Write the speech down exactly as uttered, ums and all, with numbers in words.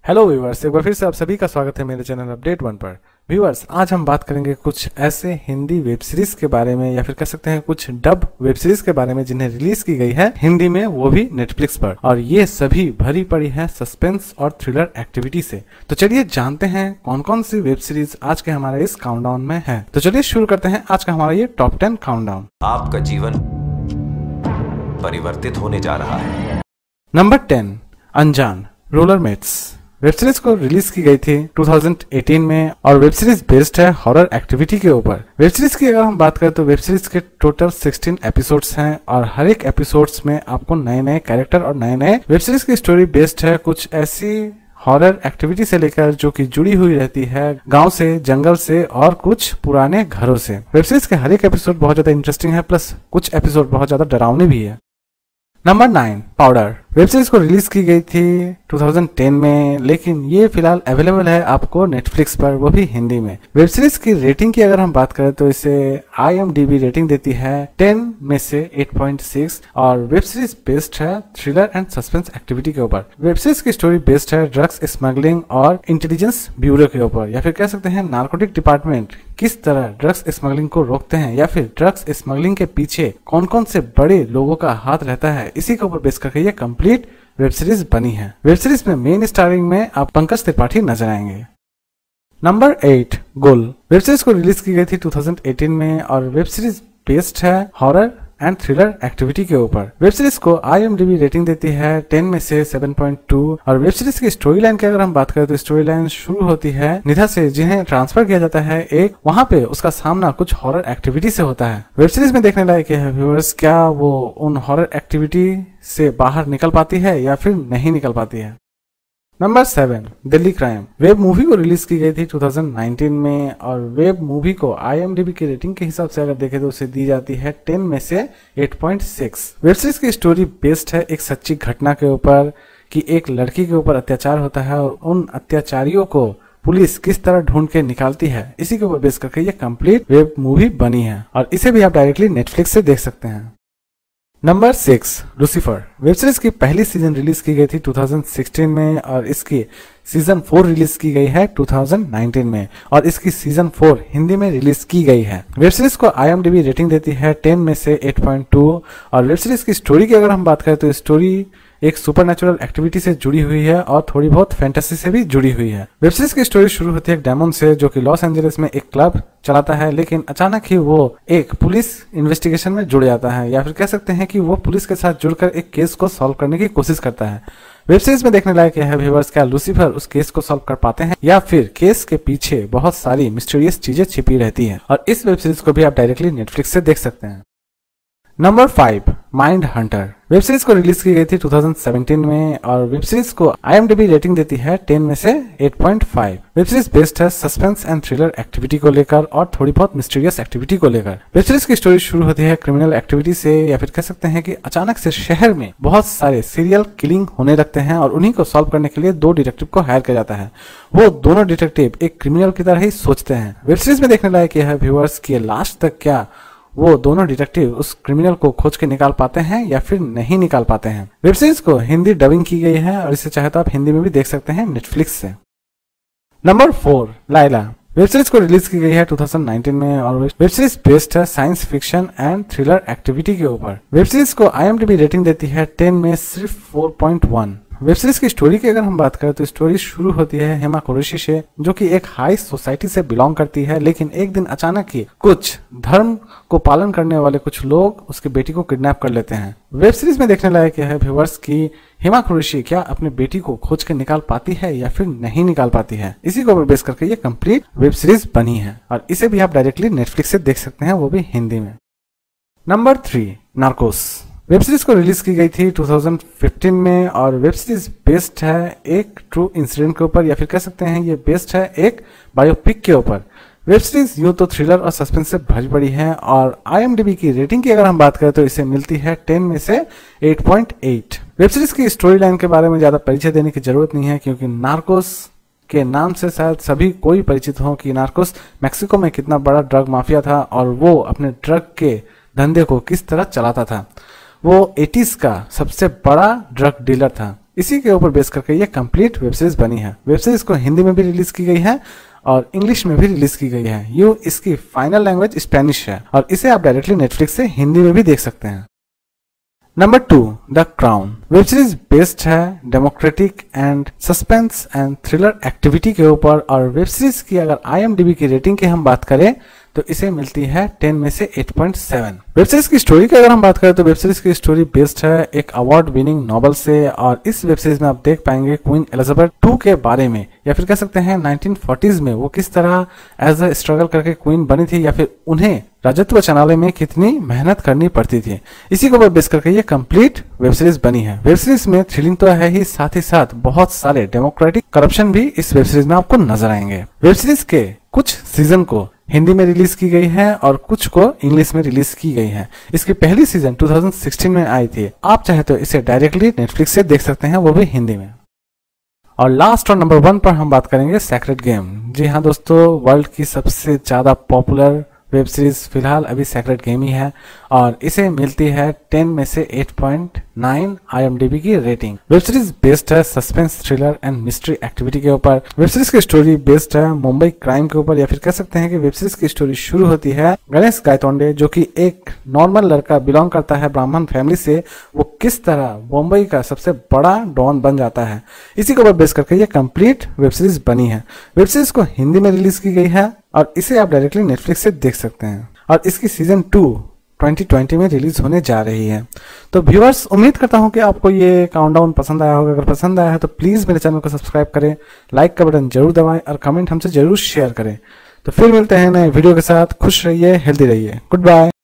Hello viewers, एक बार फिर से आप सभी का स्वागत है मेरे चैनल अपडेट वन पर। व्यूअर्स, आज हम बात करेंगे कुछ ऐसे हिंदी वेब सीरीज के बारे में या फिर कह सकते हैं कुछ डब वेब सीरीज के बारे में जिन्हें रिलीज की गई है हिंदी में, वो भी नेटफ्लिक्स पर, और ये सभी भरी पड़ी है सस्पेंस और थ्रिलर एक्टिविटी से। तो चलिए जानते हैं कौन कौन सी वेब सीरीज आज के हमारे इस काउंटडाउन में है। तो चलिए शुरू करते हैं आज का हमारा ये टॉप टेन काउंटडाउन। आपका जीवन परिवर्तित होने जा रहा है। Number ten, Anjaan rural myths. Web series को रिलीज की गई थी दो हज़ार अठारह में और वेब सीरीज बेस्ड है हॉरर एक्टिविटी के ऊपर। वेब सीरीज की अगर हम बात करें तो वेब सीरीज के टोटल सोलह एपिसोड्स हैं और हर एक एपिसोड्स में आपको नए नए कैरेक्टर और नए नए वेब सीरीज की स्टोरी बेस्ड है कुछ ऐसी हॉरर एक्टिविटी से लेकर जो कि जुड़ी हुई रहती है गांव से, जंगल से और कुछ पुराने घरों से। वेब सीरीज के हर एक एपिसोड बहुत ज्यादा इंटरेस्टिंग है, प्लस कुछ एपिसोड बहुत ज्यादा डरावने भी है। Number nine, powder. Web series को रिलीज की गई थी दो हज़ार दस में, लेकिन ये फिलहाल अवेलेबल है आपको नेटफ्लिक्स पर, वो भी हिंदी में। वेब सीरीज की रेटिंग की अगर हम बात करें तो इसे I M D B rating देती है टेन में से एट पॉइंट सिक्स और वेब सीरीज बेस्ड है थ्रिलर एंड सस्पेंस एक्टिविटी के ऊपर। वेब सीरीज की स्टोरी बेस्ड है ड्रग्स स्मगलिंग और इंटेलिजेंस ब्यूरो के ऊपर, या फिर कह सकते हैं नार्कोटिक डिपार्टमेंट किस तरह ड्रग्स स्मगलिंग को रोकते हैं या फिर ड्रग्स स्मगलिंग के पीछे कौन कौन से बड़े लोगों का हाथ रहता है, इसी के ऊपर बेस करके ये कंप्लीट वेब सीरीज बनी है। वेब सीरीज में मेन स्टारिंग में आप पंकज त्रिपाठी नजर आएंगे। Number eight, Ghoul. Web series को रिलीज की गई थी दो हज़ार अठारह में और वेब सीरीज बेस्ड है हॉरर एंड थ्रिलर एक्टिविटी के ऊपर। वेब सीरीज को I M D B rating देती है टेन में से सेवन पॉइंट टू और वेब सीरीज की स्टोरी लाइन की अगर हम बात करें तो स्टोरी लाइन शुरू होती है निधा से, जिन्हें ट्रांसफर किया जाता है एक, वहां पे उसका सामना कुछ हॉरर एक्टिविटी से होता है। वेब सीरीज में देखने लायक है व्यूअर्स, क्या वो उन हॉरर एक्टिविटी से बाहर निकल पाती है या फिर नहीं निकल पाती है। Number seven, Delhi Crime. Web movie को रिलीज की गई थी दो हज़ार उन्नीस में और वेब मूवी को आई एम डी बी की रेटिंग के हिसाब से अगर देखें तो उसे दी जाती है टेन में से eight point six. Web series की स्टोरी बेस्ड है एक सच्ची घटना के ऊपर कि एक लड़की के ऊपर अत्याचार होता है और उन अत्याचारियों को पुलिस किस तरह ढूंढ के निकालती है, इसी के ऊपर बेस करके ये कंप्लीट वेब मूवी बनी है और इसे भी आप डायरेक्टली नेटफ्लिक्स से देख सकते हैं। Number six, Lucifer. Web series की पहली सीजन रिलीज की गई थी दो हज़ार सोलह में और इसकी सीजन फोर रिलीज की गई है दो हज़ार उन्नीस में और इसकी सीजन फोर हिंदी में रिलीज की गई है। वेब सीरीज को I M D B rating देती है टेन में से एट पॉइंट टू और वेब सीरीज की स्टोरी की अगर हम बात करें तो स्टोरी एक सुपरनैचुरल एक्टिविटी से जुड़ी हुई है और थोड़ी बहुत फैंटेसी से भी जुड़ी हुई है। वेब सीरीज की स्टोरी शुरू होती है एक डेमन से जो कि लॉस एंजलिस में एक क्लब चलाता है, लेकिन अचानक ही वो एक पुलिस इन्वेस्टिगेशन में जुड़ जाता है, या फिर कह सकते हैं कि वो पुलिस के साथ जुड़कर एक केस को सॉल्व करने की कोशिश करता है। वेब सीरीज में देखने लायक है व्यूअर्स, क्या लूसीफर उस केस को सॉल्व कर पाते हैं या फिर केस के पीछे बहुत सारी मिस्टीरियस चीजें छिपी रहती हैं, और इस वेब सीरीज को भी आप डायरेक्टली नेटफ्लिक्स से देख सकते हैं। Number five, Mindhunter. Web series को रिलीज की गई थी दो हज़ार सत्रह में और वेब सीरीज को I M D B rating देती है टेन में से eight point five. Web series based है सस्पेंस एंड थ्रिलर एक्टिविटी को लेकर और थोड़ी बहुत मिस्टीरियस एक्टिविटी को लेकर। वेब सीरीज की स्टोरी शुरू होती है क्रिमिनल एक्टिविटी से, या फिर कह सकते हैं कि अचानक से शहर में बहुत सारे सीरियल किलिंग होने लगते हैं और उन्हीं को सॉल्व करने के लिए दो डिटेक्टिव को हायर किया जाता है। वो दोनों डिटेक्टिव एक क्रिमिनल की तरह ही सोचते हैं। वेब सीरीज में देखने लायक है व्यूअर्स कि लास्ट तक क्या वो दोनों डिटेक्टिव उस क्रिमिनल को खोज के निकाल पाते हैं या फिर नहीं निकाल पाते हैं। वेब सीरीज को हिंदी डबिंग की गई है और इसे चाहे तो आप हिंदी में भी देख सकते हैं नेटफ्लिक्स से। Number four, Leila. Web series को रिलीज की गई है दो हज़ार उन्नीस में और वेब सीरीज बेस्ड है science fiction and thriller activity के ऊपर। वेब सीरीज को I M D B rating देती है टेन में सिर्फ four point one. Web series की स्टोरी की अगर हम बात करें तो स्टोरी शुरू होती है हेमा कुरैशी से, जो कि एक हाई सोसाइटी से बिलोंग करती है, लेकिन एक दिन अचानक ही कुछ धर्म को पालन करने वाले कुछ लोग उसकी बेटी को किडनैप कर लेते हैं। वेब सीरीज में देखने लायक है व्यूअर्स की हेमा कुरैशी क्या अपनी बेटी को खोज के निकाल पाती है या फिर नहीं निकाल पाती है, इसी को बेस करके ये कंप्लीट वेब सीरीज बनी है और इसे भी आप डायरेक्टली नेटफ्लिक्स से देख सकते हैं, वो भी हिंदी में। Number three, Narcos. Web series को रिलीज की गई थी दो हज़ार पंद्रह में और वेब सीरीज बेस्ड है एक ट्रू इंसिडेंट के ऊपर, या फिर कह सकते हैं ये बेस्ड है एक बायोपिक के ऊपर। वेब सीरीज यूं तो थ्रिलर और सस्पेंस से भरी पड़ी है और आई एम डी बी की रेटिंग की अगर हम बात करें तो इसे मिलती है टेन में से eight point eight. Web series की स्टोरी लाइन के बारे में ज्यादा परिचय देने की जरूरत नहीं है, क्योंकि नार्कोस के नाम से शायद सभी कोई परिचित हो कि नार्कोस मैक्सिको में कितना बड़ा ड्रग माफिया था और वो अपने ड्रग के धंधे को किस तरह चलाता था। वो एटीज़ का सबसे बड़ा ड्रग डीलर था। इसी के ऊपर बेस करके ये कंप्लीट वेब सीरीज बनी है। वेब सीरीज को हिंदी में भी रिलीज की गई है और इंग्लिश में भी रिलीज की गई है। ये इसकी फाइनल लैंग्वेज स्पेनिश है और इसे आप डायरेक्टली नेटफ्लिक्स से हिंदी में भी देख सकते हैं। Number two, the Crown. Web series based है democratic and suspense and thriller activity के ऊपर और वेब सीरीज की अगर आई एम डी बी की रेटिंग की हम बात करें तो इसे मिलती है टेन में से eight point seven. Web series की स्टोरी की अगर हम बात करें तो वेब सीरीज की स्टोरी बेस्ड है एक अवार्ड विनिंग नॉवल से और इस वेब सीरीज में आप देख पाएंगे क्वीन एलिजाबेथ टू के बारे में, या फिर कह सकते हैं नाइनटीन फोर्टीज़ में वो किस तरह एज अ स्ट्रगल करके क्वीन बनी थी या फिर उन्हें राजत्व चलाने में कितनी मेहनत करनी पड़ती थी। इसी को बेस करके ये कंप्लीट वेब सीरीज बनी है। वेब सीरीज में थ्रिलिंग तो है ही, साथ ही साथ बहुत सारे डेमोक्रेटिक करप्शन भी इस वेब सीरीज में आपको नजर आएंगे। वेब सीरीज के कुछ सीजन को हिंदी में रिलीज की गई है और कुछ को इंग्लिश में रिलीज की गई है। इसकी पहली सीजन टू थाउजेंड सिक्सटीन में आई थी। आप चाहे तो इसे डायरेक्टली नेटफ्लिक्स से देख सकते हैं, वो भी हिंदी में। और लास्ट और नंबर वन पर हम बात करेंगे सेक्रेड गेम। जी हाँ दोस्तों, वर्ल्ड की सबसे ज्यादा पॉपुलर वेब सीरीज फिलहाल अभी सेक्रेड गेम ही है और इसे मिलती है टेन में से eight point nine I M D B की रेटिंग। वेब सीरीज बेस्ड है suspense thriller and mystery activity के ऊपर। वेब सीरीज की स्टोरी बेस्ड है मुंबई क्राइम के ऊपर, या फिर कह सकते हैं कि वेब सीरीज की स्टोरी शुरू होती है गणेश गायतोंडे जो कि एक नॉर्मल लड़का बिलोंग करता है ब्राह्मण फैमिली से, वो किस तरह मुंबई का सबसे बड़ा डॉन बन जाता है। इसी के ऊपर बेस करके ये कंप्लीट वेब सीरीज बनी है। वेब सीरीज को हिंदी में रिलीज की गई है और इसे आप डायरेक्टली नेटफ्लिक्स से देख सकते हैं और इसकी सीजन टू ट्वेंटी ट्वेंटी में रिलीज होने जा रही है। तो व्यूअर्स, उम्मीद करता हूं कि आपको ये काउंटडाउन पसंद आया होगा। अगर पसंद आया है तो प्लीज मेरे चैनल को सब्सक्राइब करें, लाइक का बटन जरूर दबाएं और कमेंट हमसे जरूर शेयर करें। तो फिर मिलते हैं नए वीडियो के साथ। खुश रहिए, हेल्दी रहिए। Good bye.